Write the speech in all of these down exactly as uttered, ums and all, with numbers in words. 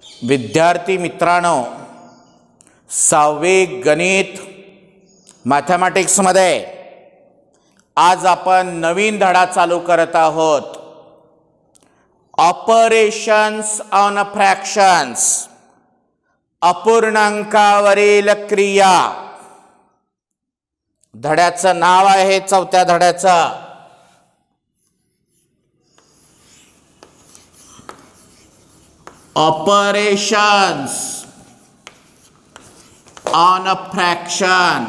विद्यार्थी मित्रांनो, सहावे गणित मॅथमॅटिक्समध्ये आज आपण नवीन धडा चालू करत आहोत. ऑपरेशन्स ऑन फ्रॅक्शन्स, अपूर्णांकावरील क्रिया. धड्याचं नाव आहे चौथ्या धड्याचं ऑपरेशन्स ऑन अ फ्रॅक्शन.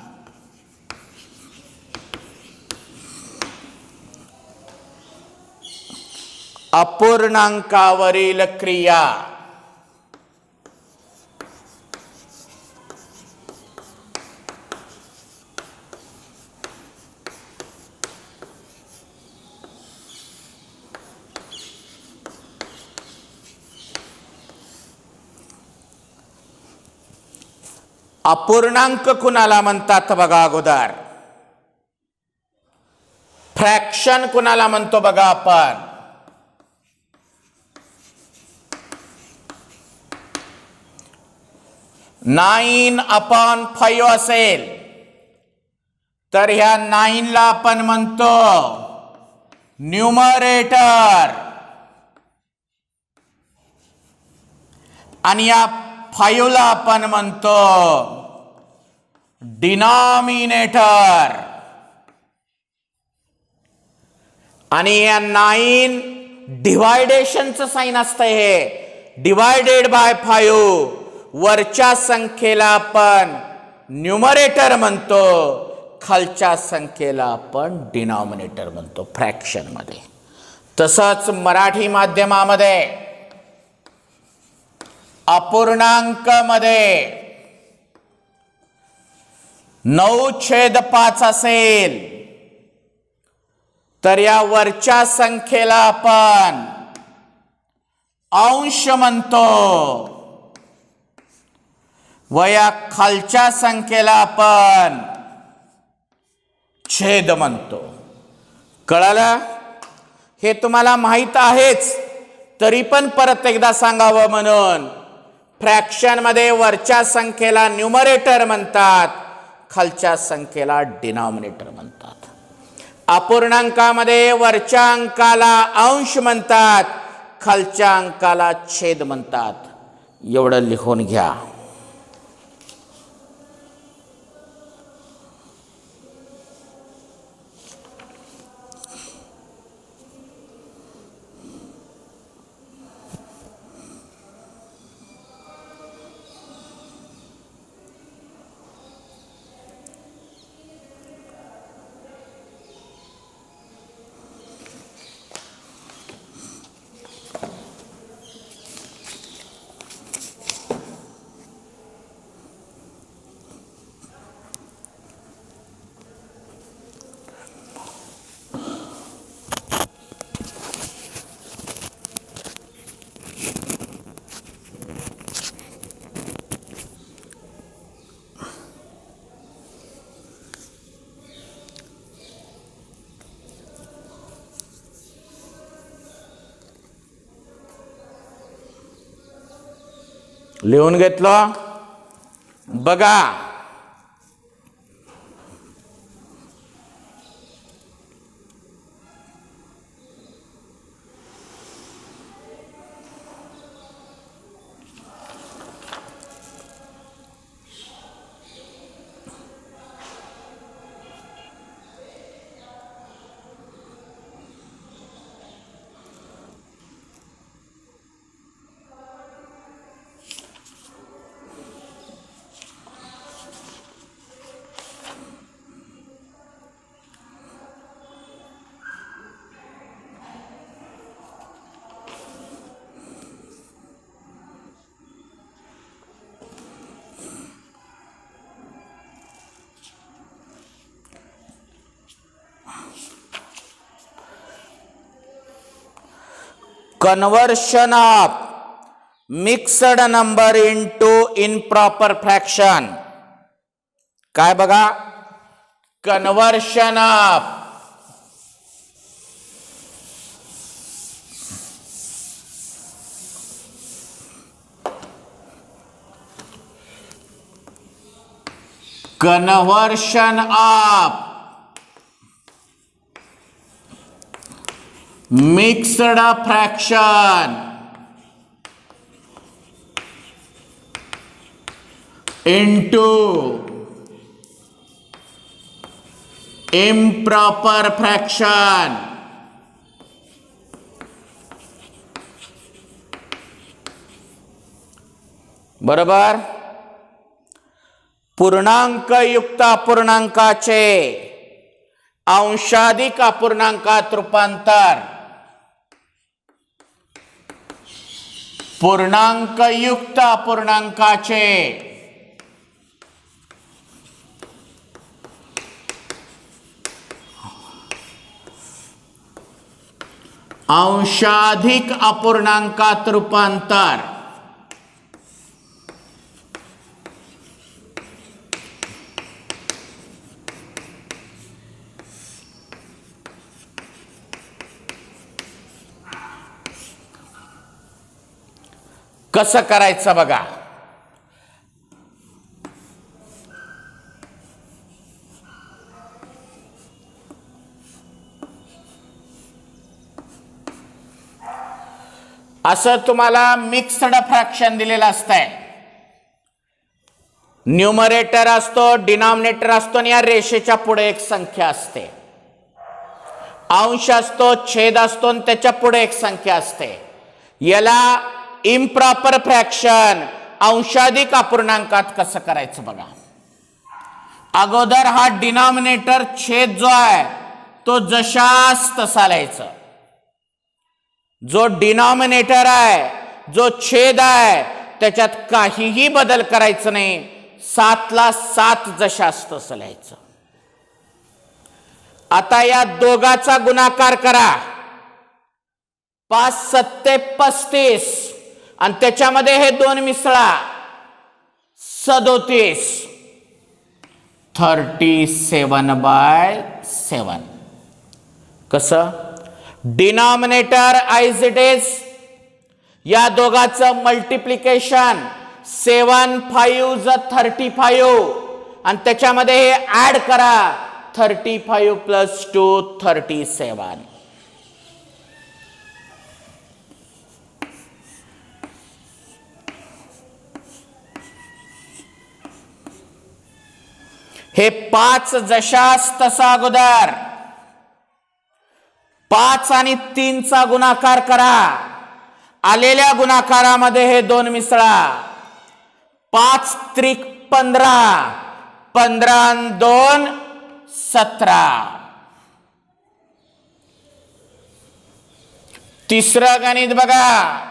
अपूर्णांकावरील क्रिया. अपूर्णांक कुणाला म्हणतात बघा अगोदर. फ्रॅक्शन कुणाला म्हणतो बघा आपण. नाईन अपॉन फाईव्ह असेल तर ह्या नाईनला आपण म्हणतो न्यूमरेटर आणि या फाईव्हला आपण म्हणतो डिनॉमिनेटर. आणि या नाईन डिवायडेशनचं साइन असतं. हे डिवायडेड बाय फाईव्ह. वरच्या संख्येला आपण न्यूमरेटर म्हणतो, खालच्या संख्येला आपण डिनॉमिनेटर म्हणतो फ्रॅक्शन मध्ये. तसंच मराठी माध्यमामध्ये अपूर्णांक मध्ये नऊ छेद पाच असेल तर या वरच्या संख्येला आपण अंश म्हणतो व या खालच्या संख्येला आपण छेद म्हणतो. कळालं? हे तुम्हाला माहित आहेच, तरी पण परत एकदा सांगावं म्हणून. फ्रॅक्शन मध्ये वरच्या संख्येला न्यूमरेटर म्हणतात, खालच्या संख्येला डिनॉमिनेटर म्हणतात. अपूर्णांकामध्ये वरच्या अंकाला अंश म्हणतात, खालच्या अंकाला छेद म्हणतात. एवढं लिहून घ्या. लिहून घेतलं बघा. Conversion of mixed number into improper fraction. काय बघा, conversion of conversion of mixed fraction into improper fraction. बरोबर. पूर्णांक युक्त अपूर्णांकाचे अंशाधिक अपूर्णांकात रूपांतर. पूर्णांक युक्त अपूर्णांकाचे अंशाधिक अपूर्णांकात रूपांतर. कसं करायचं बघा. असं तुम्हाला मिक्स्ड फ्रॅक्शन दिलेलं असतंय. न्यूमरेटर असतो, डिनॉमिनेटर असतो आणि या रेषेच्या पुढे एक संख्या असते. अंश असतो, छेद असतो आणि त्याच्या पुढे एक संख्या असते. याला इम्प्रॉपर फ्रॅक्शन अंशाधिक अपूर्णांकात कसं करायचं बघा. अगोदर हा डिनॉमिनेटर छेद जो आहे तो जशास तसा लिहायचा. जो डिनॉमिनेटर आहे, जो छेद आहे, त्याच्यात काहीही बदल करायचं नाही. सातला सात जशास तसं लिहायचं. आता या दोघाचा गुणाकार करा. पाच सत्ते पस्तीस आणि त्याच्यामध्ये हे दोन मिसळा. सदोतीस. Thirty seven by seven. कसं? Denominator as it is. या दोघाचं मल्टिप्लिकेशन सेवन फाईव्ह ज थर्टी फाईव्ह आणि त्याच्यामध्ये हे ऍड करा. Thirty five plus two thirty seven. हे पाच जशास तसा अगोदर पाच आणि तीनचा गुणाकार करा. आलेल्या गुणाकारामध्ये हे दोन मिसळा. पाच त्रिक पंधरा. पंधरा दोन सतरा. तिसरं गणित बघा.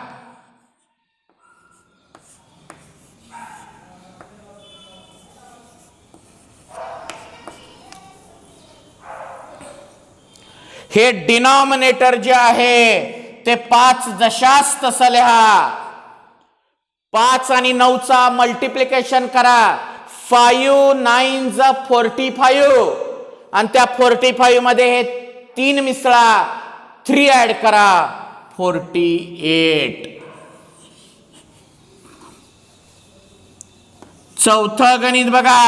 हे डिनॉमिनेटर जे आहे ते पाच जशास तसं लिहा. पाच आणि नऊचा मल्टिप्लिकेशन करा. फाईव्ह नाईन ज फोर्टी फाईव्ह आणि त्या फोर्टी फाईव्ह मध्ये हे तीन मिसळा. थ्री ऍड करा. Forty eight. चौथं गणित बघा.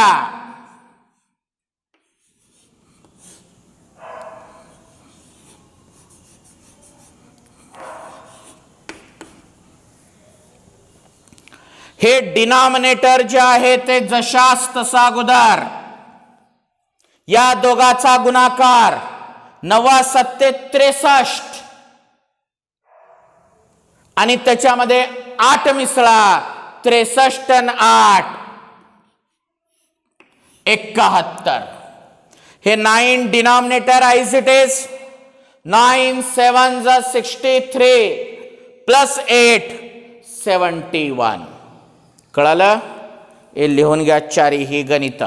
हे डिनॉमिनेटर जे आहे ते जशास तसा अगोदर या दोघाचा गुणाकार. नवा सत्ते त्रेसष्ट आणि त्याच्यामध्ये आठ मिसळा. त्रेसष्ट आणि आठ एकाहत्तर. हे nine denominator as it is. Nine seven ज sixty three plus eight seventy one. कळालं? हे लिहून घ्या चारी ही गणित.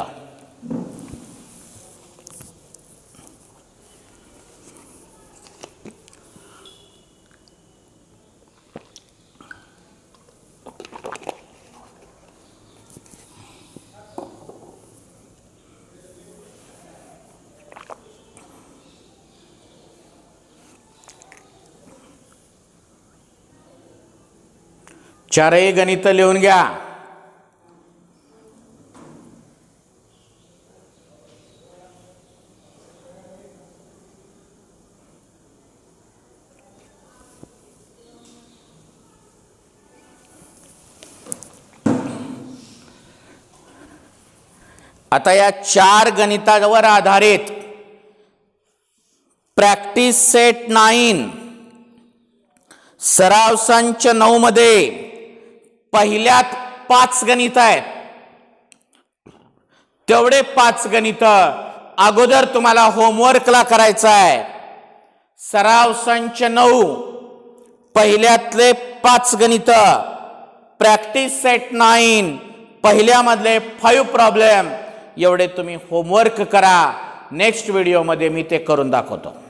चारही गणित लिहून घ्या. आता या चार गणितावर आधारित प्रॅक्टिस सेट नाईन सराव संच नऊ मध्ये पहिल्यात पाच गणित आहेत. तेवढे पाच गणित अगोदर तुम्हाला होमवर्कला करायचं आहे. सराव संच नऊ पहिल्यातले पाच गणित, प्रॅक्टिस सेट नाईन पहिल्यामधले फाईव्ह प्रॉब्लेम, एवढे तुम्ही होमवर्क करा. नेक्स्ट व्हिडिओमध्ये मी ते करून दाखवतो.